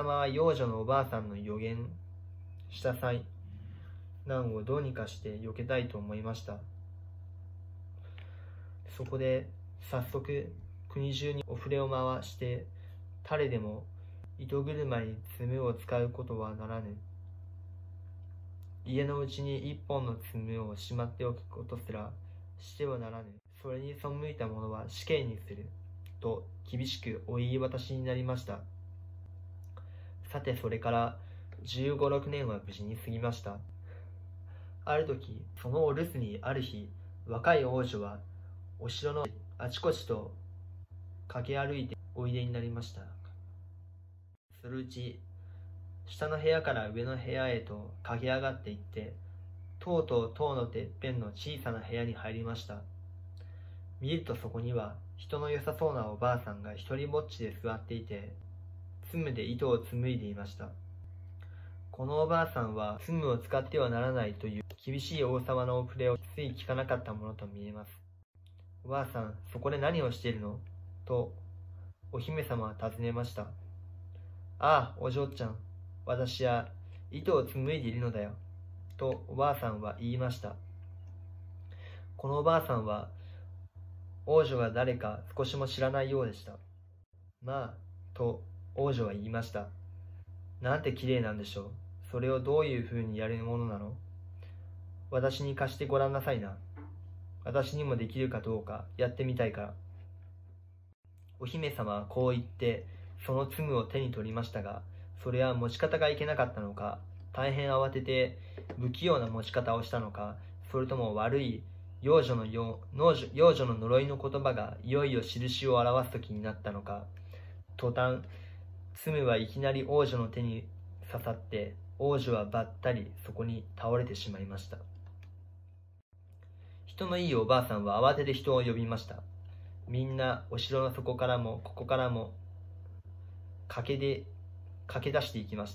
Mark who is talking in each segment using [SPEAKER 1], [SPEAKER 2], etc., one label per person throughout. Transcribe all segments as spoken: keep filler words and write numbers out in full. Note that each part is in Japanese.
[SPEAKER 1] 様は養女のおばあさんの予言した災難をどうにかして避けたいと思いました。そこで早速国中にお触れを回して、誰でも糸車に紡を使うことはならぬ。家のうちに一本の紡をしまっておくことすらしてはならぬ。それに背いた者は死刑にする。と厳しくお言い渡しになりました。さてそれからじゅうご、ろくねんは無事に過ぎました。ある時、そのお留守にある日、若い王女はお城のあちこちと駆け歩いておいでになりました。そのうち、下の部屋から上の部屋へと駆け上がっていって、とうとう塔のてっぺんの小さな部屋に入りました。見るとそこには人の良さそうなおばあさんが一人ぼっちで座っていて、紡で糸を紡いでいました。このおばあさんは紡を使ってはならないという厳しい王様のお触れをつい聞かなかったものと見えます。おばあさん、そこで何をしているのとお姫様は尋ねました。ああ、お嬢ちゃん、私は糸を紡いでいるのだよ。とおばあさんは言いました。このおばあさんは王女が誰か少しも知らないようでした。まあ、と王女は言いました。なんて綺麗なんでしょう。それをどういうふうにやるものなの？私に貸してごらんなさいな。私にもできるかどうかやってみたいから。お姫様はこう言って、その紡を手に取りましたが、それは持ち方がいけなかったのか、大変慌てて不器用な持ち方をしたのか、それとも悪い幼女のよ幼女の呪いの言葉がいよいよ印を表す時になったのか、途端、紡はいきなり王女の手に刺さって、王女はばったりそこに倒れてしまいました。人のいいおばあさんは慌てて人を呼びました。みんなお城の底からもここからも駆けで駆け出していきました。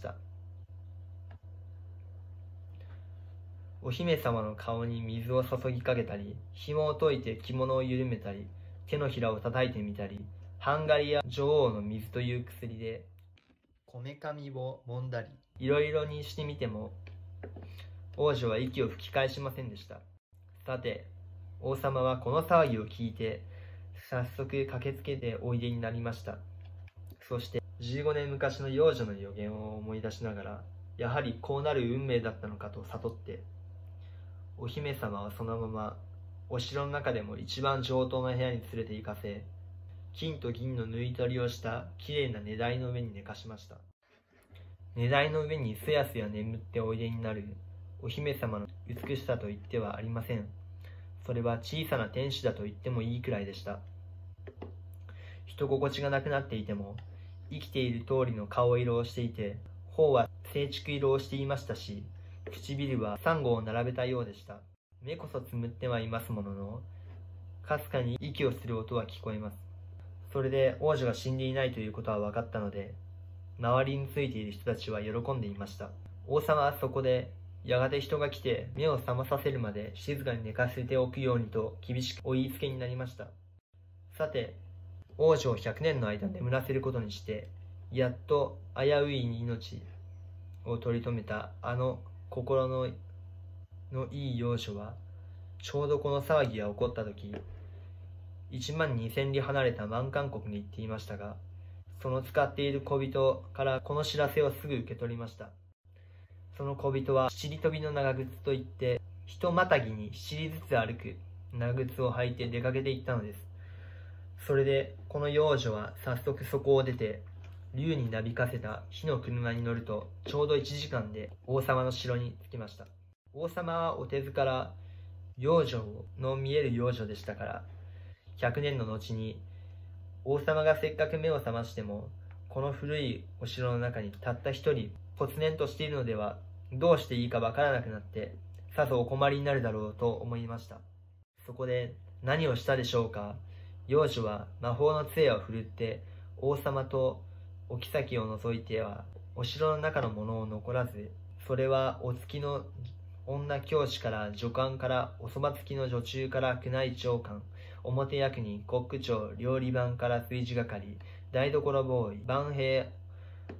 [SPEAKER 1] お姫様の顔に水を注ぎかけたり、紐を解いて着物を緩めたり、手のひらを叩いてみたり、ハンガリア女王の水という薬でこめかみを揉んだり、いろいろにしてみても、王女は息を吹き返しませんでした。さて、王様はこの騒ぎを聞いて、早速駆けつけておいでになりました。そして、じゅうごねん昔の幼女の予言を思い出しながら、やはりこうなる運命だったのかと悟って、お姫様はそのまま、お城の中でも一番上等な部屋に連れて行かせ、金と銀の縫い取りをしたきれいな寝台の上に寝かしました。寝台の上にすやすや眠っておいでになるお姫様の美しさと言ってはありません。それは小さな天使だと言ってもいいくらいでした。人心地がなくなっていても、生きている通りの顔色をしていて、頬は青竹色をしていましたし、唇はサンゴを並べたようでした。目こそつむってはいますものの、かすかに息をする音は聞こえます。それで王女が死んでいないということは分かったので、周りについている人たちは喜んでいました。王様はそこで、やがて人が来て目を覚まさせるまで静かに寝かせておくようにと厳しくお言いつけになりました。さて、王女をひゃくねんの間眠らせることにして、やっと危うい命を取り留めたあの心ののいい幼女は、ちょうどこの騒ぎが起こった時、一万二千里離れた満漢国に行っていましたが、その使っている小人からこの知らせをすぐ受け取りました。その小人は七里飛びの長靴といって、一またぎに七里ずつ歩く長靴を履いて出かけて行ったのです。それでこの幼女は早速そこを出て、竜になびかせた火の車に乗ると、ちょうど一時間で王様の城に着きました。王様はお手ずから幼女の見える幼女でしたから、百年の後に王様がせっかく目を覚ましても、この古いお城の中にたった一人ぽつねんとしているのでは、どうしていいかわからなくなって、さぞお困りになるだろうと思いました。そこで何をしたでしょうか。幼女は魔法の杖を振るって王様とお妃を除いてはお城の中のものを残らず、それはお付きの女教師から女官からおそば付きの女中から宮内長官、表役人、コック長、料理番から炊事係、台所ボーイ、番兵、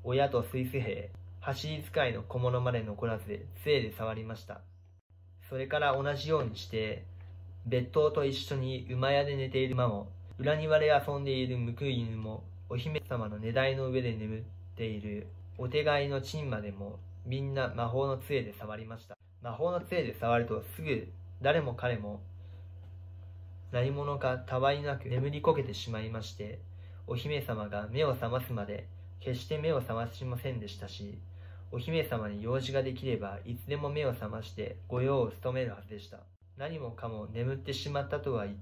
[SPEAKER 1] 親とスイス兵、走り使いの小物まで残らず杖で触りました。それから同じようにして、別当と一緒に馬屋で寝ている馬も、裏庭で遊んでいる報い犬も、お姫様の寝台の上で眠っているお手飼いのチンマでも、みんな魔法の杖で触りました。魔法の杖で触るとすぐ誰も彼も何者かたわいなく眠りこけてしまいまして、お姫様が目を覚ますまで決して目を覚ましませんでしたし、お姫様に用事ができればいつでも目を覚まして御用を務めるはずでした。何もかも眠ってしまったとは言って、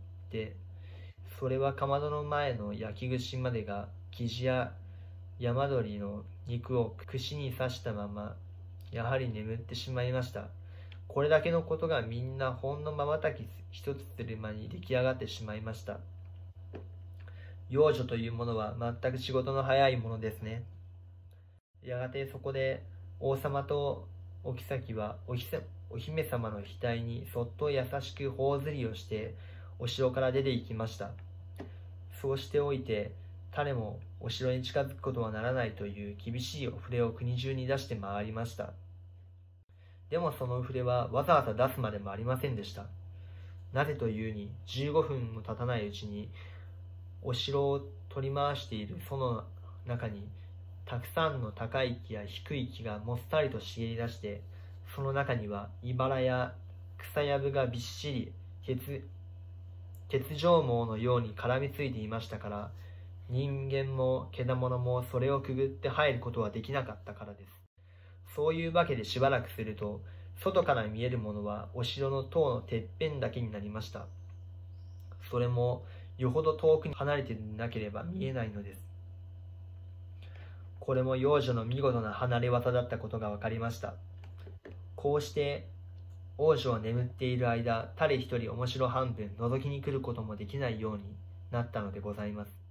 [SPEAKER 1] それはかまどの前の焼き串までが生地や山鳥の肉を串に刺したまま、やはり眠ってしまいました。これだけのことがみんなほんのまばたき一つする間に出来上がってしまいました。幼女というものは全く仕事の早いものですね。やがてそこで王様とお妃はおひお姫様の額にそっと優しく頬ずりをしてお城から出て行きました。そうしておいて誰もお城に近づくことはならないという厳しいお触れを国中に出して回りました。でもそのお触れはわざわざ出すまでもありませんでした。なぜというにじゅうごふんも経たないうちにお城を取り回しているその中にたくさんの高い木や低い木がもっさりと茂り出して、その中には茨や草やぶがびっしり鉄鉄条網のように絡みついていましたから、人間も獣もそれをくぐって入ることはできなかったからです。そういうわけでしばらくすると、外から見えるものはお城の塔のてっぺんだけになりました。それもよほど遠くに離れていなければ見えないのです。これも幼女の見事な離れ技だったことが分かりました。こうして王女は眠っている間、誰一人面白半分覗きに来ることもできないようになったのでございます。